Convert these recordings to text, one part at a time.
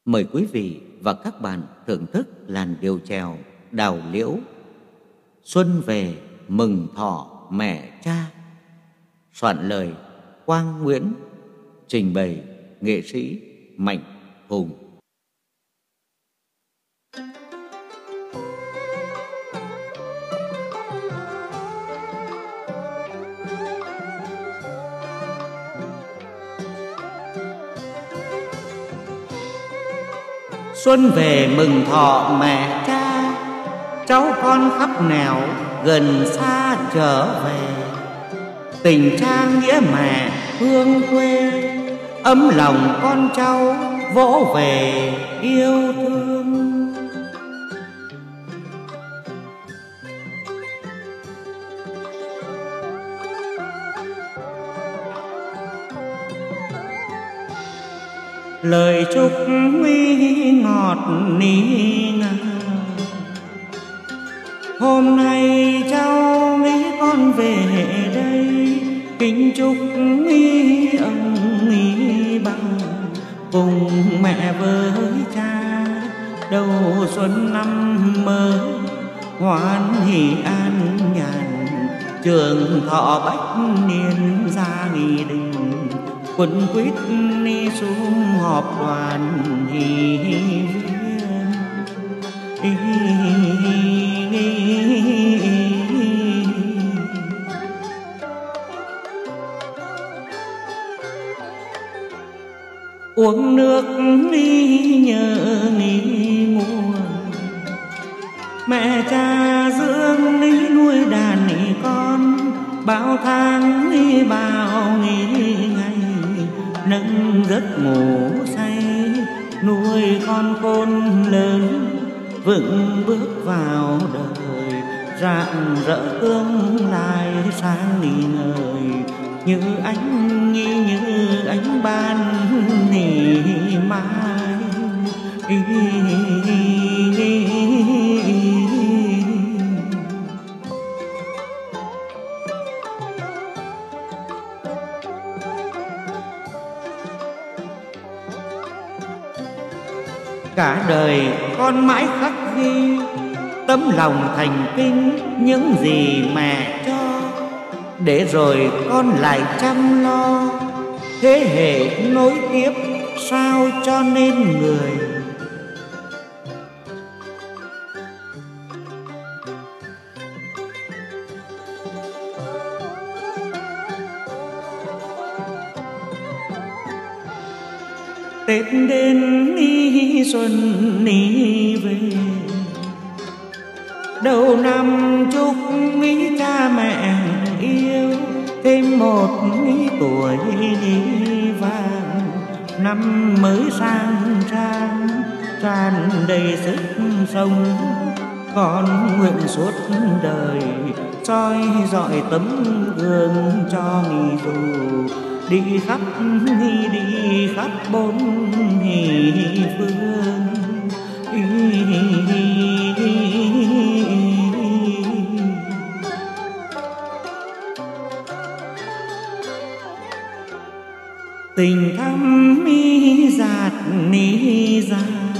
Mời quý vị và các bạn thưởng thức làn điệu chèo Đào Liễu Xuân về mừng thọ mẹ cha. Soạn lời Quang Nguyễn, trình bày nghệ sĩ Mạnh Hùng. Xuân về mừng thọ mẹ cha, cháu con khắp nẻo gần xa trở về. Tình cha nghĩa mẹ hương quê, ấm lòng con cháu vỗ về yêu thương. Lời chúc nguy ngọt ní ngào, hôm nay cháu nghĩ con về đây, kính chúc nghĩ ông nghĩ bà cùng mẹ với cha đầu xuân năm mới hoan hỷ an nhàn. Trường thọ bách niên gia nghị đình, quần quýt ni sum họp đoàn hỷ uống nước đi nhớ nghỉ mùa. Mẹ cha dưỡng đi nuôi đàn đi con, bao tháng đi bao nghỉ ngày, nâng giấc ngủ say nuôi con khôn lớn, vững bước vào đời rạng rỡ tương lai sáng ngời ngời. Như ánh như ánh ban nỉ mai. Cả đời con mãi khắc ghi tấm lòng thành kính những gì mẹ cho, để rồi con lại chăm lo thế hệ nối tiếp sao cho nên người. Tết đến đi xuân đi về, đầu năm chúc mỹ cha mẹ yêu thêm một tuổi đi vàng. Năm mới sang trang tràn đầy sức sống, con nguyện suốt đời soi dọi tấm gương cho nghỉ dù đi khắp bốn phương. Tình thắm mi dạt ní ra,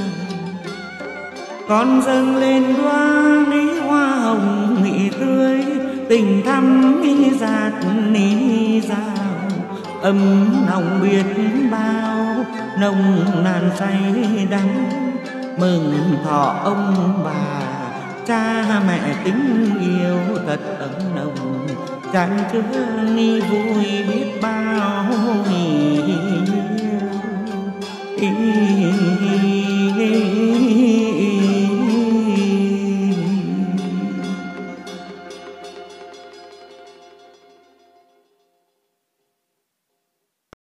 con dâng lên đoá ní hoa hồng nghị tươi. Tình thắm mi dạt ní ra, ấm nồng biết bao nồng nàn say đắng. Mừng thọ ông bà cha mẹ tình yêu thật ấm nồng, chan chứa ni vui biết bao hỷ